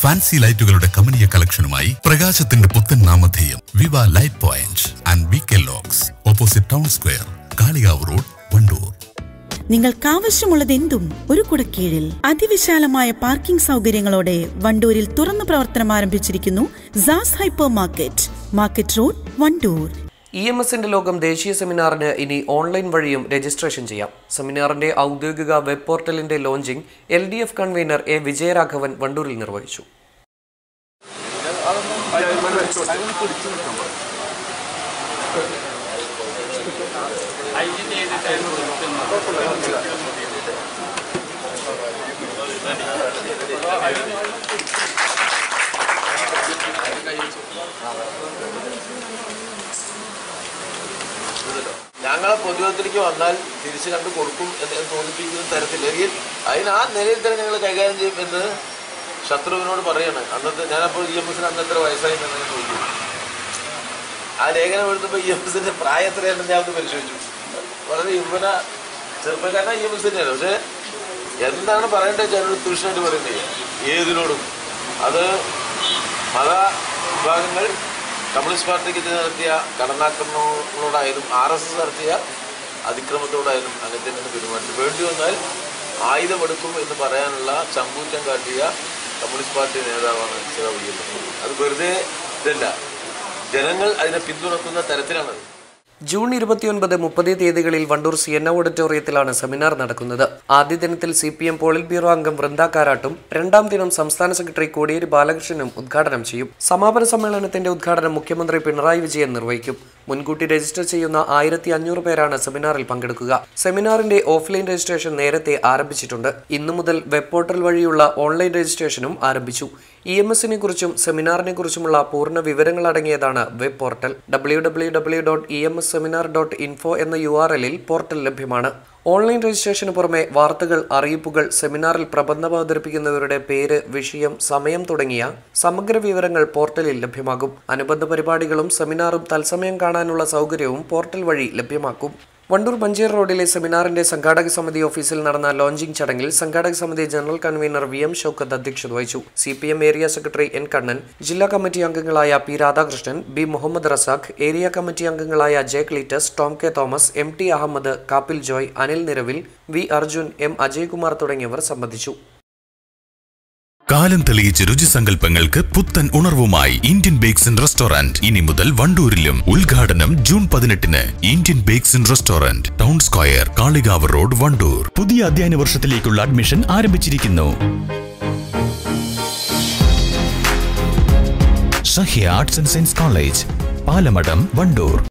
Fancy ലൈറ്റുകളുടെ കമനീയ കളക്ഷനുമായി പ്രകാശത്തിന്റെ പുത്തൻ നാമധേയം Viva light point and VK locks, opposite town square, Kalikavu road, Wandoor. നിങ്ങൾക്കാവശ്യമുള്ളതെന്തും ഒരു കുടക്കീഴിൽ അതിവിശാലമായ പാർക്കിംഗ് സൗകര്യങ്ങളോടെ വണ്ടൂരിൽ തുറന്നു പ്രവർത്തനം ആരംഭിച്ചിരിക്കുന്നു സാസ് hyper market, market road, Wandoor. EMSന്റെ ലോകം ദേശീയ സെമിനാറിന് ഇനി ഓൺലൈൻ വഴിയും രജിസ്ട്രേഷൻ ചെയ്യാം. സെമിനാറിന്റെ ഔദ്യോഗിക വെബ് പോർട്ടലിന്റെ launching LDF convener A. Vijayaraghavan വണ്ടൂരിൽ നിർവഹിച്ചു. ഞങ്ങളെ പൊതുജനത്തിലേക്ക് വന്നാൽ തിരിച്ചു കണ്ടു കൊടുക്കും എന്ന് തോന്നിപ്പിക്കുന്ന തരത്തിലെങ്കിൽ അതിന് ആ നിലയിൽ തന്നെ ഞങ്ങൾ കൈകാര്യം ചെയ്യും എന്ന് ശത്രുവിനോട് പറയാണ്. അന്നത്തെ ഞാനപ്പോൾ EMSന് അന്ന് എത്ര വയസ്സായി എന്ന് ചോദിക്കും. ആ ലേഖനം എഴുതുമ്പോൾ EMSന്റെ പ്രായം എത്രയാണെന്ന് ഞാൻ ഒന്ന് പരിശോധിച്ചു. വളരെ ചെറുപ്പക്കാരനാ EMS തന്നെയാണ്. പക്ഷെ എന്താണ് പറയേണ്ടത് ഞാനൊരു തീർച്ചയായിട്ട് പറയുന്നത് ഏതിനോടും. അത് മത വിഭാഗങ്ങൾ കമ്മ്യൂണിസ്റ്റ് പാർട്ടിക്ക് നടത്തിയ കടന്നാക്രമണങ്ങളോടായാലും RSS നടത്തിയ അതിക്രമത്തോടായാലും അങ്ങനെ തന്നെ പെരുമാറ്റം വേണ്ടി വന്നാൽ ആയുധമെടുക്കും എന്ന് പറയാനുള്ള ചങ്കൂറ്റം കാട്ടിയ കമ്മ്യൂണിസ്റ്റ് പാർട്ടി നേതാവാണ് ചിറ. അത് വെറുതെ ഇതല്ല, ജനങ്ങൾ അതിനെ പിന്തുണക്കുന്ന തരത്തിലാണത്. ജൂൺ 29, 30 തീയതികളിൽ വണ്ടൂർ CN ഓഡിറ്റോറിയത്തിലാണ് സെമിനാർ നടക്കുന്നത്. ആദ്യ ദിനത്തിൽ CPM പോളിറ്റ് ബ്യൂറോ അംഗം വൃന്ദ കാരാട്ടും രണ്ടാം ദിനം സംസ്ഥാന സെക്രട്ടറി കോടിയേരി ബാലകൃഷ്ണനും ഉദ്ഘാടനം ചെയ്യും. സമാപന സമ്മേളനത്തിന്റെ ഉദ്ഘാടനം മുഖ്യമന്ത്രി പിണറായി വിജയൻ നിർവഹിക്കും. മുൻകൂട്ടി രജിസ്റ്റർ ചെയ്യുന്ന 1500 പേരാണ് സെമിനാറിൽ പങ്കെടുക്കുക. സെമിനാറിന്റെ ഓഫ്ലൈൻ രജിസ്ട്രേഷൻ നേരത്തെ ആരംഭിച്ചിട്ടുണ്ട്. ഇന്നു മുതൽ വെബ് പോർട്ടൽ വഴിയുള്ള ഓൺലൈൻ രജിസ്ട്രേഷനും ആരംഭിച്ചു. EMSനെ കുറിച്ചും സെമിനാറിനെ കുറിച്ചുമുള്ള പൂർണ്ണ വിവരങ്ങൾ അടങ്ങിയതാണ് വെബ് പോർട്ടൽ. www.emsseminar.info എന്ന URL-ൽ പോർട്ടൽ ലഭ്യമാണ്. ഓൺലൈൻ രജിസ്ട്രേഷന് പുറമെ വാർത്തകൾ, അറിയിപ്പുകൾ, സെമിനാറിൽ പ്രബന്ധം അവതരിപ്പിക്കുന്നവരുടെ പേര്, വിഷയം, സമയം തുടങ്ങിയ സമഗ്ര വിവരങ്ങൾ പോർട്ടലിൽ ലഭ്യമാകും. അനുബന്ധ പരിപാടികളും സെമിനാറും തത്സമയം കാണാനുള്ള സൗകര്യവും പോർട്ടൽ വഴി ലഭ്യമാക്കും. വണ്ടൂർ മഞ്ചേർ റോഡിലെ സെമിനാറിന്റെ സംഘാടക സമിതി ഓഫീസിൽ നടന്ന ലോഞ്ചിംഗ് ചടങ്ങിൽ സംഘാടക സമിതി ജനറൽ കൺവീനർ VM ഷൗക്കത്ത് അധ്യക്ഷത വഹിച്ചു. CPM area secretary N. Kannan, ജില്ലാ കമ്മിറ്റി അംഗങ്ങളായ P. Radhakrishnan, B. Muhammad Razak, area committee അംഗങ്ങളായ J. Cletus, Tom K. Thomas, MT. Ahammed, Kappil Joy, Anil Niravil, V. Arjun, M. Ajaykumar തുടങ്ങിയവർ സംബന്ധിച്ചു. കാലം തെളിയിച്ച രുചിസങ്കല്പങ്ങൾക്ക് പുത്തൻ ഉണർവുമായി ഇന്ത്യൻ ബേക്സ് ആൻഡ് റെസ്റ്റോറന്റ് ഇനി മുതൽ വണ്ടൂരിലും. ഉദ്ഘാടനം June 18. Indian bakes and restaurant, town square, Kalikavu road, Wandoor. പുതിയ അധ്യയന വർഷത്തിലേക്കുള്ള അഡ്മിഷൻ ആരംഭിച്ചിരിക്കുന്നു. Sahya arts and science college, Palamadam, Wandoor.